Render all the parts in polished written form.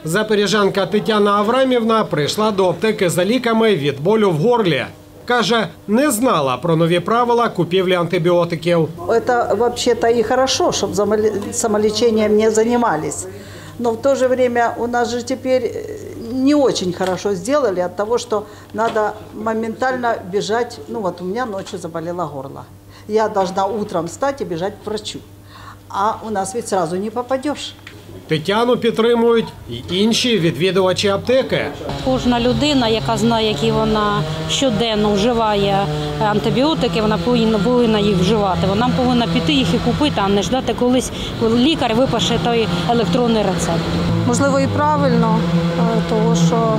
Запоріжанка Тетяна Аврамівна прийшла до аптеки за ліками від болю в горлі. Каже, не знала про нові правила купівлі антибіотиків. Это вообще-то и хорошо, чтобы самолечением не занимались. Но в то же время у нас же теперь не очень хорошо сделали от того, что надо моментально бежать. Ну вот у меня ночью заболело горло. Я должна утром встать и бежать к врачу. А у нас ведь сразу не попадешь. Тетяну підтримують і інші відвідувачі аптеки. Кожна людина, яка знає, які вона щоденно вживає антибіотики, вона повинна їх вживати. Вона повинна піти їх і купити, а не ждати колись, коли лікар випише той електронний рецепт. Можливо, і правильно, тому що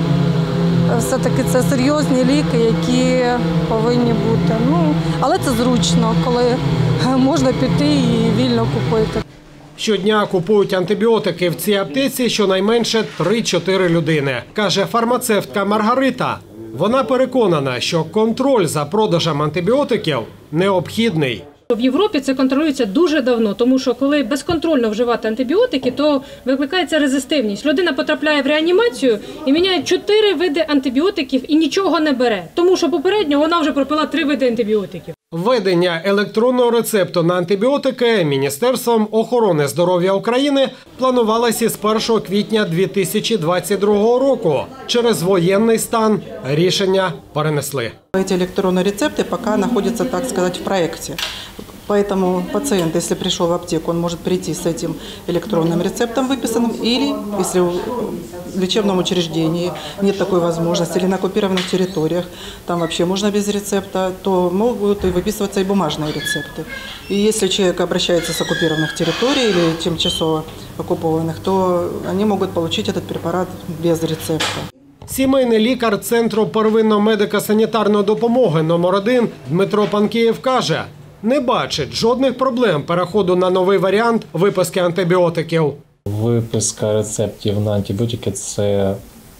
все-таки це серйозні ліки, які повинні бути. Але це зручно, коли можна піти і вільно купити. Щодня купують антибіотики в цій аптеці щонайменше 3-4 людини, каже фармацевтка Маргарита. Вона переконана, що контроль за продажем антибіотиків необхідний. В Європі це контролюється дуже давно, тому що коли безконтрольно вживати антибіотики, то викликається резистивність. Людина потрапляє в реанімацію і міняє 4 види антибіотиків і нічого не бере, тому що попередньо вона вже пропила 3 види антибіотиків. Введення електронного рецепту на антибіотики Міністерством охорони здоров'я України планувалося з 1 квітня 2022 року. Через воєнний стан рішення перенесли. Эти электронные рецепты пока находятся, так сказать, в проекте. Поэтому пациент, если пришел в аптеку, он может прийти с этим электронным рецептом выписанным, или, если в лечебном учреждении нет такой возможности, или на оккупированных территориях, там вообще можно без рецепта, то могут и выписываться и бумажные рецепты. И если человек обращается с оккупированных территорий или тимчасово оккупованных, то они могут получить этот препарат без рецепта. Сімейний лікар Центру первинно-медико-санітарної допомоги номер 1 Дмитро Панкієв каже, не бачить жодних проблем переходу на новий варіант виписки антибіотиків. Виписка рецептів на антибіотики – це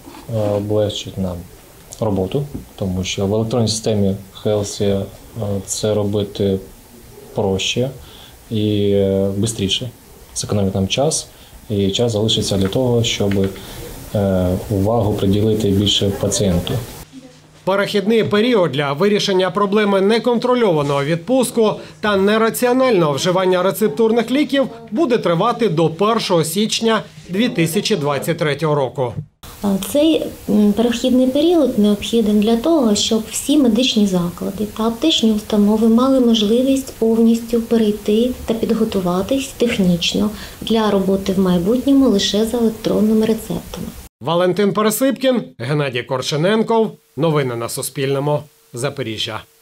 облегчить нам роботу, тому що в електронній системі Healthy це робити проще і швидше. Зекономить нам час, і час залишиться для того, щоб увагу приділити більше пацієнту. Перехідний період для вирішення проблеми неконтрольованого відпуску та нераціонального вживання рецептурних ліків буде тривати до 1 січня 2023 року. Цей перехідний період необхідний для того, щоб всі медичні заклади та аптечні установи мали можливість повністю перейти та підготуватись технічно для роботи в майбутньому лише за електронними рецептами. Валентин Пересипкін, Геннадій Корчененков. Новини на Суспільному. Запоріжжя.